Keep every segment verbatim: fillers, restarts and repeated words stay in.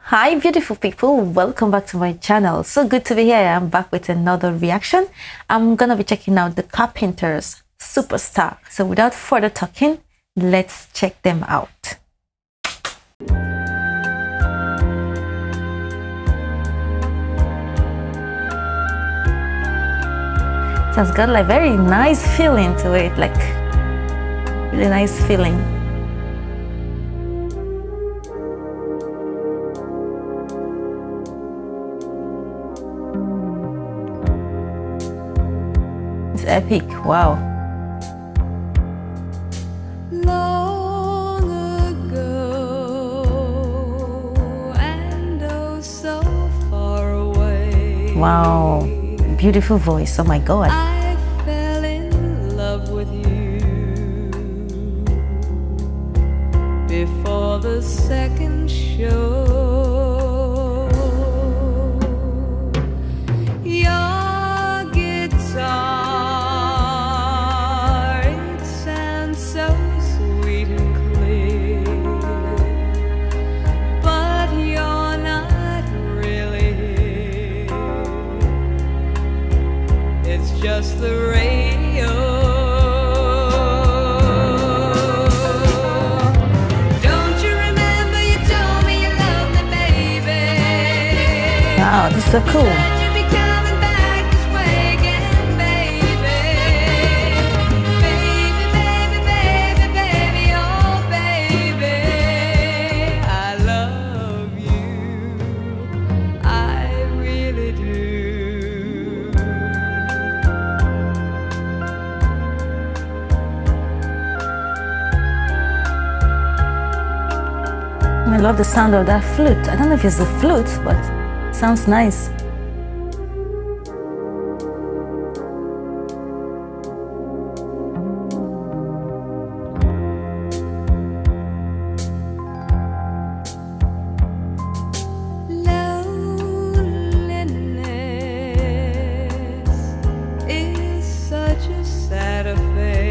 Hi beautiful people, welcome back to my channel. So good to be here. I'm back with another reaction. I'm gonna be checking out the Carpenters SuperStar. So without further talking, let's check them out. So it's got like very nice feeling to it, like really nice feeling. It's epic, wow. Long ago, and oh so far away. Wow, beautiful voice, oh my god. I fell in love with you before the second show. Just the radio. Don't you remember you told me you loved me, baby? Wow, this is so cool. I love the sound of that flute. I don't know if it's a flute, but it sounds nice. Loneliness is such a sad affair.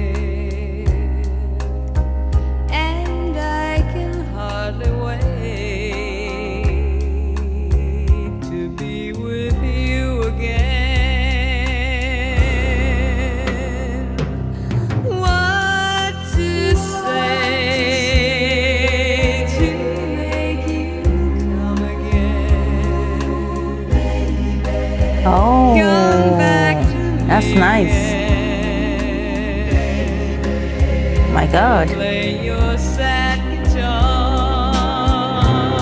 Oh, that's nice. My God. Play your sad guitar.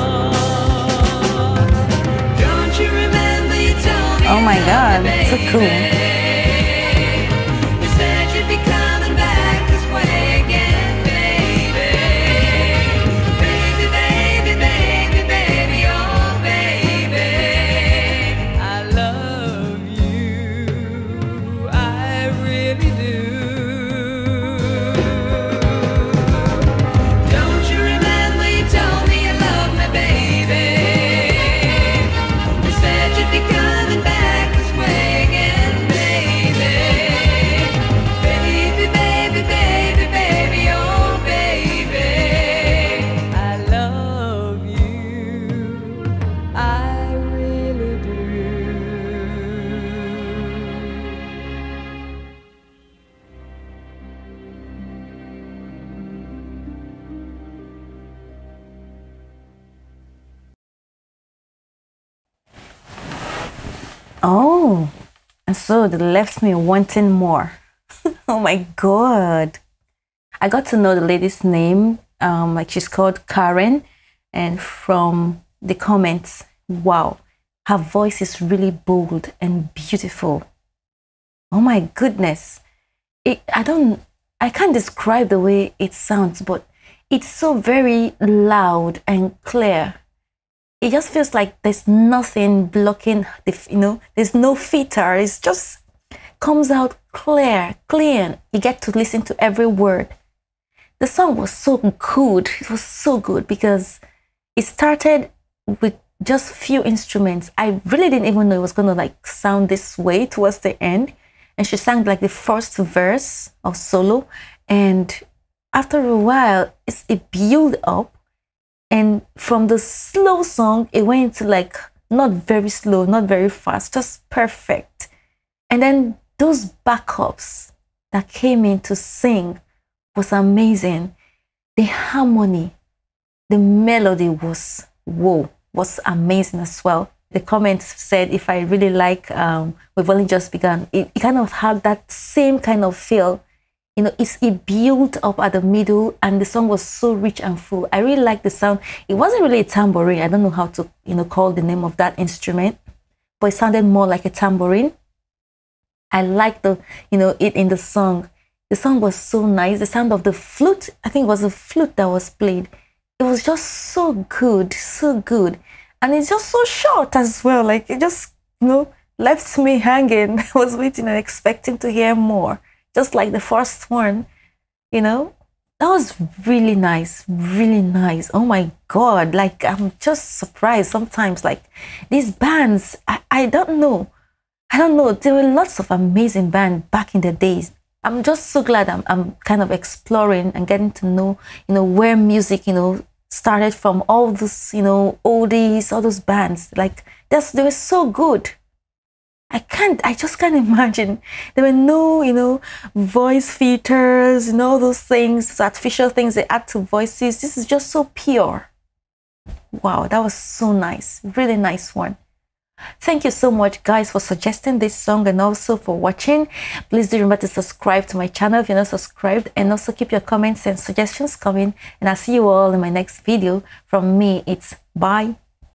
Don't you remember you told me? Oh my God, so cool. You said you'd be coming back this way again, baby. Baby, baby, baby, baby, oh baby. I love you, I really do. Don't you remember you told me you loved me, baby? You said you'd be coming back this way again, baby. Baby, baby, baby, baby, oh baby. I love you, I really do. Oh, and so it left me wanting more. Oh my God. I got to know the lady's name, um, like she's called Karen, and from the comments, wow, her voice is really bold and beautiful. Oh my goodness. It, I don't, I can't describe the way it sounds, but it's so very loud and clear. It just feels like there's nothing blocking the, you know, there's no filter. It's just comes out clear, clean. You get to listen to every word. The song was so good. It was so good because it started with just few instruments. I really didn't even know it was gonna like sound this way towards the end. And she sang like the first verse of solo, and after a while, it's, it built up And from the slow song, it went into like not very slow, not very fast, just perfect. And then those backups that came in to sing was amazing. The harmony, the melody was, whoa, was amazing as well. The comments said if I really like um, We've Only Just Begun, it, it kind of had that same kind of feel. You know, it's, it built up at the middle and the song was so rich and full. I really like the sound. It wasn't really a tambourine. I don't know how to, you know, call the name of that instrument, but it sounded more like a tambourine. I like the, you know, it in the song. The song was so nice. The sound of the flute, I think it was a flute that was played. It was just so good, so good. And it's just so short as well. Like it just, you know, left me hanging. I was waiting and expecting to hear more. Just like the first one, you know, that was really nice, really nice. Oh my God, like I'm just surprised sometimes. Like these bands, I, I don't know. I don't know. There were lots of amazing bands back in the days. I'm just so glad I'm, I'm kind of exploring and getting to know, you know, where music, you know, started from all those, you know, oldies, all those bands. Like that's, they were so good. I can't, I just can't imagine. There were no, you know, voice filters, you know, all those things, artificial things they add to voices. This is just so pure. Wow, that was so nice. Really nice one. Thank you so much, guys, for suggesting this song and also for watching. Please do remember to subscribe to my channel if you're not subscribed, and also keep your comments and suggestions coming. And I'll see you all in my next video. From me, it's bye.